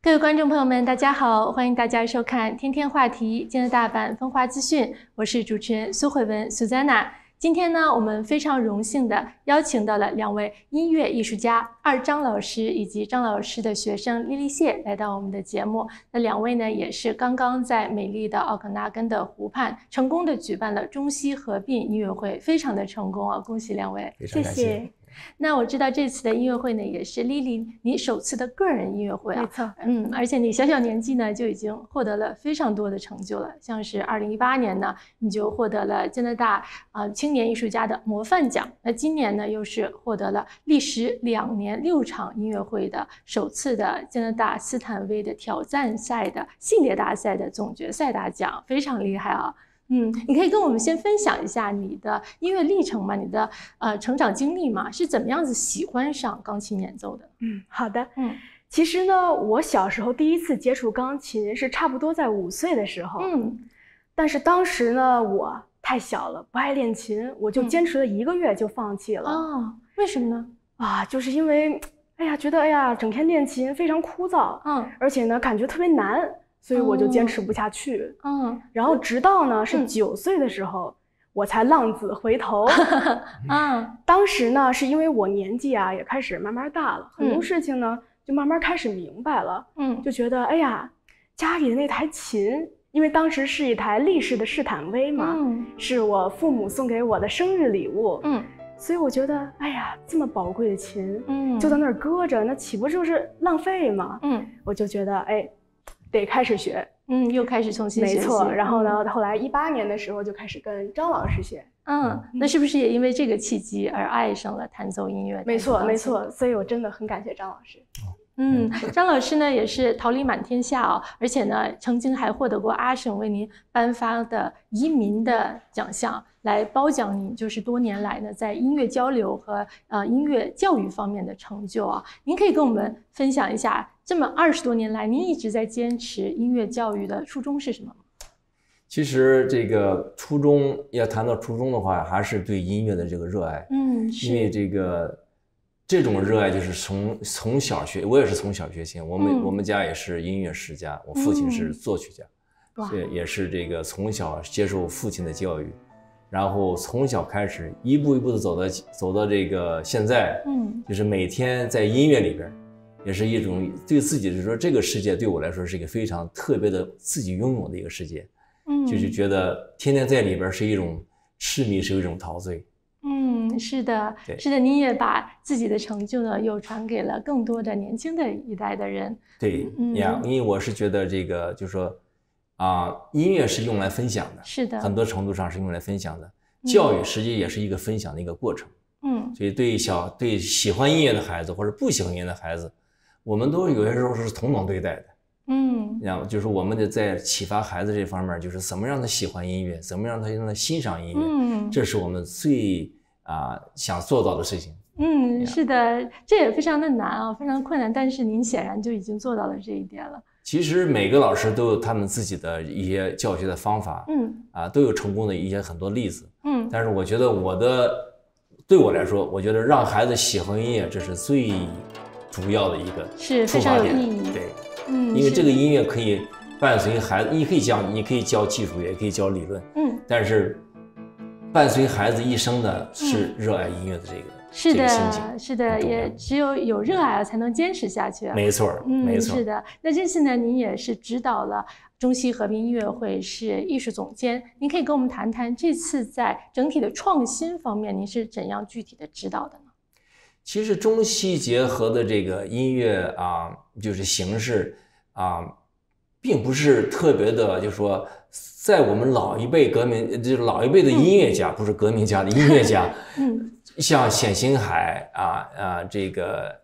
各位观众朋友们，大家好，欢迎大家收看天天话题今日大阪风华资讯，我是主持人苏慧文 Susanna。今天呢，我们非常荣幸的邀请到了两位音乐艺术家张老师以及张老师的学生莉莉谢来到我们的节目。那两位呢，也是刚刚在美丽的奥克纳根的湖畔成功的举办了中西合并音乐会，非常的成功啊！恭喜两位， 谢谢。 那我知道这次的音乐会呢，也是莉莉你首次的个人音乐会啊， 没错， 而且你小年纪呢就已经获得了非常多的成就了，像是2018年呢，你就获得了加拿大青年艺术家的模范奖，那今年呢又是获得了历时2年6场音乐会的首次的加拿大斯坦威的挑战赛的系列大赛的总决赛大奖，非常厉害啊！你可以跟我们先分享一下你的音乐历程吗？你的成长经历吗？是怎么样子喜欢上钢琴演奏的？ 好的。其实呢，我小时候第一次接触钢琴是差不多在5岁的时候。但是当时呢，我太小了，不爱练琴，我就坚持了1个月就放弃了。 为什么呢？ 就是因为觉得整天练琴非常枯燥，而且呢感觉特别难。所以我就坚持不下去。然后直到呢是9岁的时候，我才浪子回头。当时呢是因为我年纪也开始慢慢大了，很多事情呢就慢慢开始明白了。就觉得家里的那台琴，因为当时是一台立式的士坦威嘛，是我父母送给我的生日礼物。所以我觉得这么宝贵的琴，就在那儿搁着，那岂不就是浪费吗？我就觉得得开始学， 又开始重新学习。 没错，然后呢，后来18年的时候就开始跟张老师学。 那是不是也因为这个契机而爱上了弹奏音乐？ 没错，所以我真的很感谢张老师。 张老师呢也是桃李满天下而且呢曾经还获得过阿省为您颁发的移民的奖项，来褒奖您就是多年来呢在音乐交流和音乐教育方面的成就啊。您可以跟我们分享一下，这么20多年来您一直在坚持音乐教育的初衷是什么？ 其实这个初衷，要谈到初衷的话，还是对音乐的这个热爱。因为这种热爱就是从小学，我也是从小学琴，我们家也是音乐世家，我父亲是作曲家，所以也是这个从小接受父亲的教育，然后从小开始一步一步的走到这个现在，就是每天在音乐里边，也是一种对自己就是说这个世界对我来说是一个非常特别的自己拥有的一个世界，就是觉得天天在里边是一种痴迷，是一种陶醉。 是的，您也把自己的成就呢又传给了更多的年轻的一代的人。 对因为我是觉得这个就是说音乐是用来分享的， 是的， 很多程度上是用来分享的。教育实际也是一个分享的一个过程。所以对喜欢音乐的孩子或者不喜欢音乐的孩子，我们都有些时候是同等对待的。就是我们在启发孩子这方面，就是怎么让他喜欢音乐，怎么让他欣赏音乐，这是我们最想做到的事情。 是的，这也非常的难非常困难，但是您显然就已经做到了这一点了。 其实每个老师都有他们自己的一些教学的方法，都有成功的一些很多例子，但是我觉得对我来说，我觉得让孩子喜欢音乐，这是最主要的一个出发点， 是非常有意义。 对，因为这个音乐可以伴随孩子，你可以教技术，也可以教理论，但是伴随孩子一生的是热爱音乐的这个是的，也只有热爱才能坚持下去。 没错，没错。 是的。那这次呢，您也是指导了中西合并音乐会，是艺术总监。您可以跟我们谈谈这次在整体的创新方面，您是怎样具体的指导的呢？ 其实中西结合的这个音乐就是形式并不是特别的，就是说，在我们老一辈就是老一辈的音乐家，不是革命家的音乐家，像冼星海这个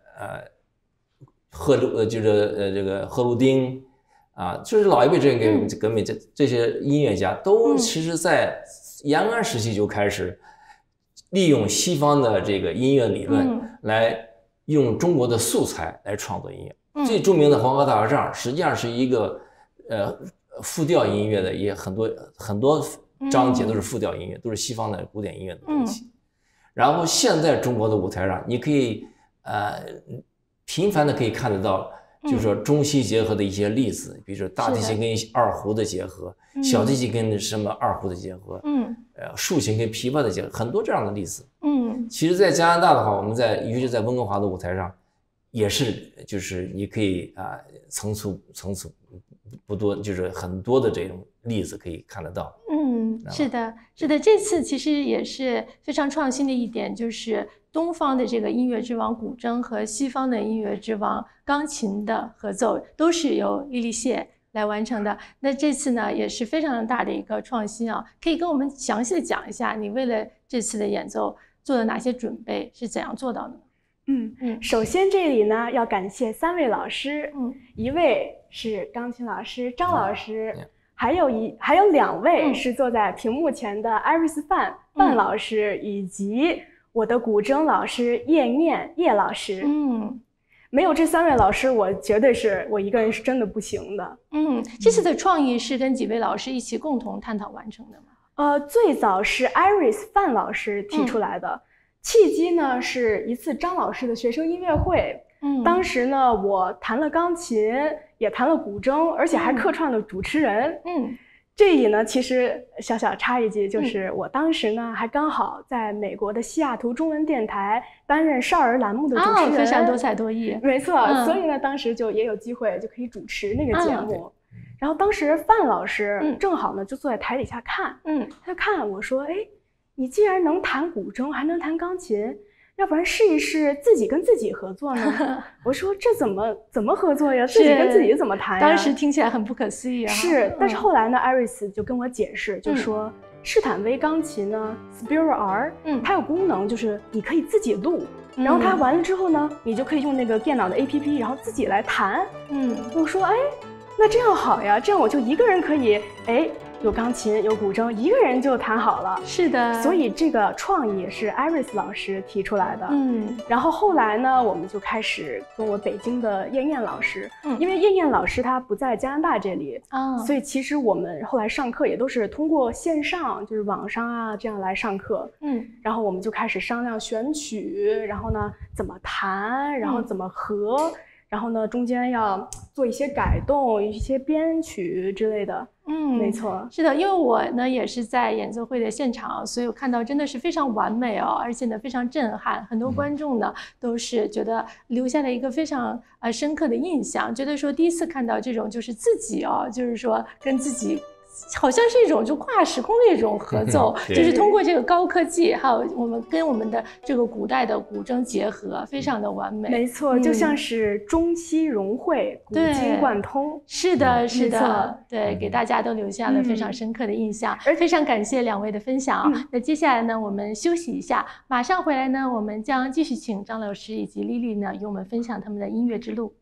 这个贺鲁丁就是老一辈这个革命这些音乐家，都其实在延安时期就开始利用西方的这个音乐理论来用中国的素材来创作音乐。最著名的《黄河大合唱》实际上是一个复调音乐的，也很多章节都是复调音乐，都是西方的古典音乐的东西。然后现在中国的舞台上，你可以频繁的可以看得到就是说中西结合的一些例子，比如说大提琴跟二胡的结合，小提琴跟什么二胡的结合，竖琴跟琵琶的结合，很多这样的例子。其实在加拿大的话，我们尤其在温哥华的舞台上，也是就是你可以层次不多，就是很多的这种例子可以看得到。 是的，是的，这次其实也是非常创新的一点，就是东方的这个音乐之王古筝和西方的音乐之王钢琴的合奏都是由莉莉谢来完成的。那这次呢也是非常大的一个创新啊，可以跟我们详细的讲一下你为了这次的演奏做了哪些准备，是怎样做到的呢？ 首先这里呢要感谢3位老师，一位是钢琴老师张老师，还有2位是坐在屏幕前的 Iris 范老师，以及我的古筝老师叶老师。没有这3位老师，我绝对是我一个人是真的不行的。 这次的创意是跟几位老师一起共同探讨完成的吗？ 最早是 Iris 范老师提出来的，契机呢是一次张老师的学生音乐会。当时呢我弹了钢琴，也弹了古筝，而且还客串了主持人。这里呢其实小插一句，就是我当时呢还刚好在美国的西雅图中文电台担任少儿栏目的主持人， 非常多才多艺。 没错，所以呢当时就也有机会就可以主持那个节目。然后当时范老师正好呢就坐在台底下看，他就看我说，哎，你既然能弹古筝还能弹钢琴，要不然试一试自己跟自己合作呢？我说这怎么合作呀？自己跟自己怎么弹呀？ 当时听起来很不可思议啊。 是，但是后来呢，Iris 就跟我解释，就说施坦威钢琴呢 Spiral R，它有功能就是你可以自己录，然后它完了之后呢，你就可以用那个电脑的 APP， 然后自己来弹。我说哎，那这样好呀，这样我就一个人可以有钢琴有古筝，一个人就弹好了。 是的， 所以这个创意是 Iris 老师提出来的。然后后来呢，我们就开始跟我北京的燕老师，因为燕老师他不在加拿大这里，所以其实我们后来上课也都是通过线上，就是网上啊这样来上课。然后我们就开始商量选曲，然后呢怎么弹，然后怎么和。然后呢，中间要做一些改动，一些编曲之类的。没错， 是的，因为我呢也是在演奏会的现场，所以我看到真的是非常完美哦，而且呢非常震撼，很多观众呢都是觉得留下了一个非常深刻的印象，觉得说第一次看到这种就是自己就是说跟自己。好像是一种就跨时空的一种合奏，就是通过这个高科技，还有我们跟我们的这个古代的古筝结合，非常的完美。 没错，就像是中西融汇，古今贯通。 是的，是的，对，给大家都留下了非常深刻的印象。非常感谢2位的分享。那接下来呢，我们休息一下，马上回来呢，我们将继续请张老师以及丽丽呢，与我们分享他们的音乐之路。